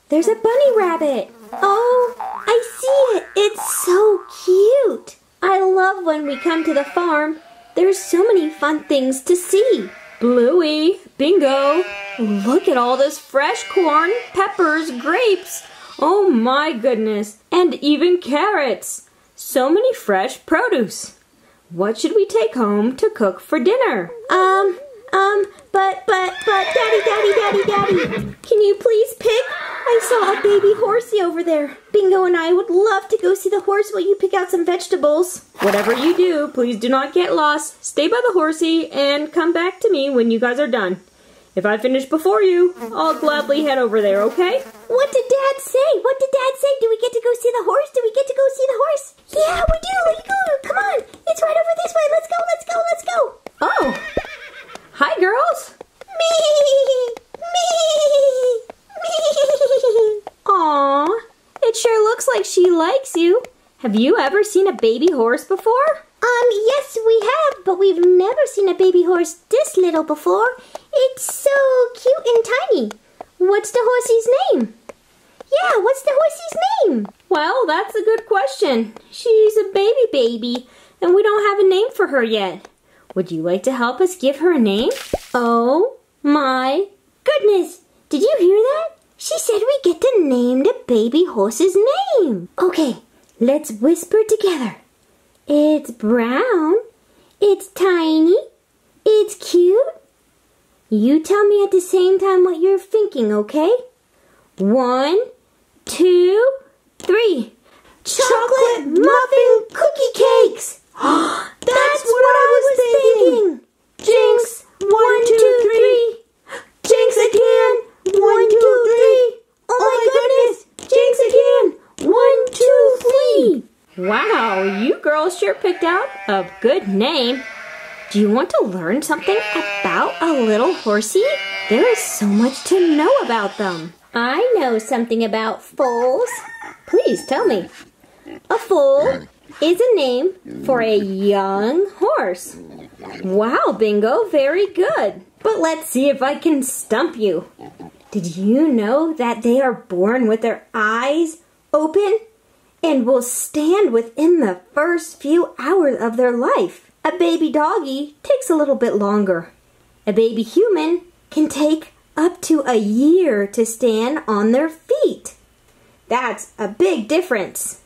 There's a bunny rabbit. Oh, I see it. It's so cute. I love when we come to the farm. There's so many fun things to see. Bluey, Bingo, look at all this fresh corn, peppers, grapes. Oh my goodness, and even carrots. So many fresh produce. What should we take home to cook for dinner? Daddy, can you please pick? I saw a baby horsey over there. Bingo and I would love to go see the horse. Will you pick out some vegetables? Whatever you do, please do not get lost. Stay by the horsey and come back to me when you guys are done. If I finish before you, I'll gladly head over there, okay? What did Dad say? Do we get to go see the horse? Yeah, we do. Come on. It's right over this way. Let's go. Oh. Hi, girls. Aw, it sure looks like she likes you. Have you ever seen a baby horse before? Yes, we have, but we've never seen a baby horse this little before. It's so cute and tiny. What's the horsey's name? Yeah, what's the horsey's name? Well, that's a good question. She's a baby, and we don't have a name for her yet. Would you like to help us give her a name? Oh my goodness! Did you hear that? She said we get to name the baby horse's name. Okay, let's whisper together. It's brown. It's tiny. It's cute. You tell me at the same time what you're thinking, okay? 1, 2, 3. Chocolate muffin cookie cakes! That's what I was thinking! Jinx! 1, 2, 3. Jinx again! 1, 2, 3. Oh my goodness! Jinx again! 1, 2, 3. Wow, you girls sure picked out a good name. Do you want to learn something about a little horsey? There is so much to know about them. I know something about foals. Please tell me. A foal is a name for a young horse. Wow, Bingo, very good. But let's see if I can stump you. Did you know that they are born with their eyes open and will stand within the first few hours of their life? A baby doggy takes a little bit longer. A baby human can take up to a year to stand on their feet. That's a big difference.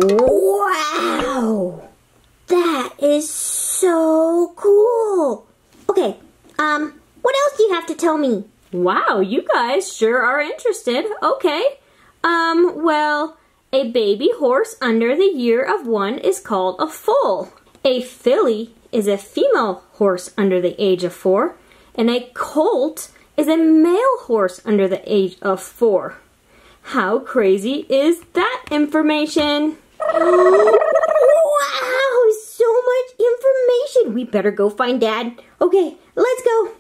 Wow! That is so cool. Okay, what else do you have to tell me? Wow, you guys sure are interested. Okay. Well, a baby horse under the year of 1 is called a foal. A filly is a female horse under the age of 4, and a colt is a male horse under the age of 4. How crazy is that information? Wow, so much information. We better go find Dad. Okay, let's go.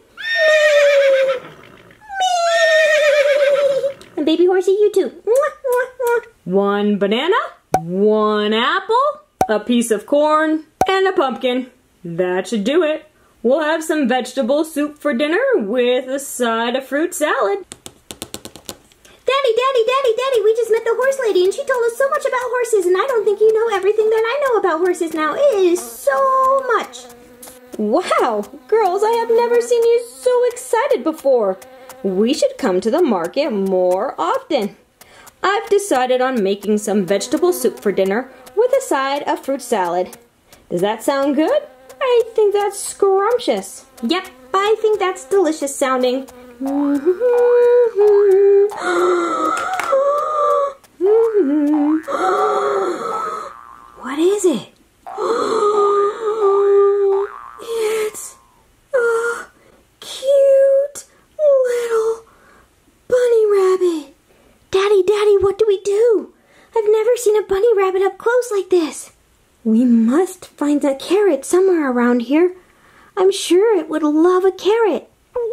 And baby horsey, you too. 1 banana, 1 apple, a piece of corn, and a pumpkin. That should do it. We'll have some vegetable soup for dinner with a side of fruit salad. Daddy, we just met the horse lady and she told us so much about horses, and I don't think you know everything that I know about horses now. It is so much. Wow, girls, I have never seen you so excited before. We should come to the market more often. I've decided on making some vegetable soup for dinner with a side of fruit salad. Does that sound good? I think that's scrumptious. Yep, I think that's delicious sounding. What is it? It's a cute little bunny rabbit. Daddy, what do we do? I've never seen a bunny rabbit up close like this. We must find a carrot somewhere around here. I'm sure it would love a carrot.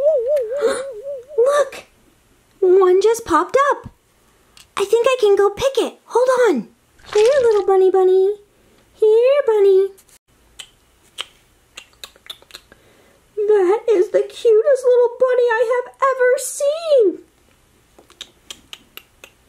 Look! One just popped up. I think I can go pick it. Hold on. Here, little bunny. Here, bunny. That is the cutest little bunny I have ever seen.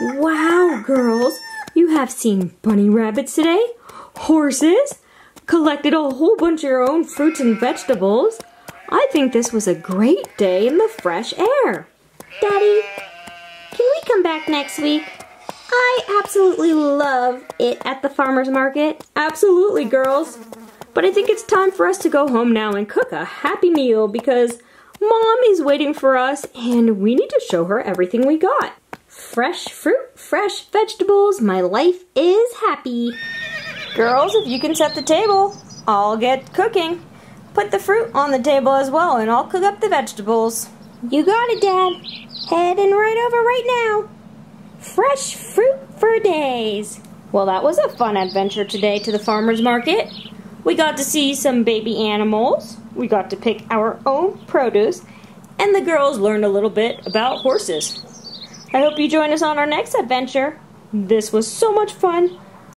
Wow, girls, you have seen bunny rabbits today, horses, collected a whole bunch of your own fruits and vegetables. I think this was a great day in the fresh air. Daddy, can we come back next week? I absolutely love it at the farmer's market. Absolutely, girls. But I think it's time for us to go home now and cook a happy meal because Mom is waiting for us and we need to show her everything we got. Fresh fruit, fresh vegetables, my life is happy. Girls, if you can set the table, I'll get cooking. Put the fruit on the table as well and I'll cook up the vegetables. You got it, Dad. Heading right over right now. Fresh fruit for days. Well, that was a fun adventure today to the farmer's market. We got to see some baby animals. We got to pick our own produce. And the girls learned a little bit about horses. I hope you join us on our next adventure. This was so much fun.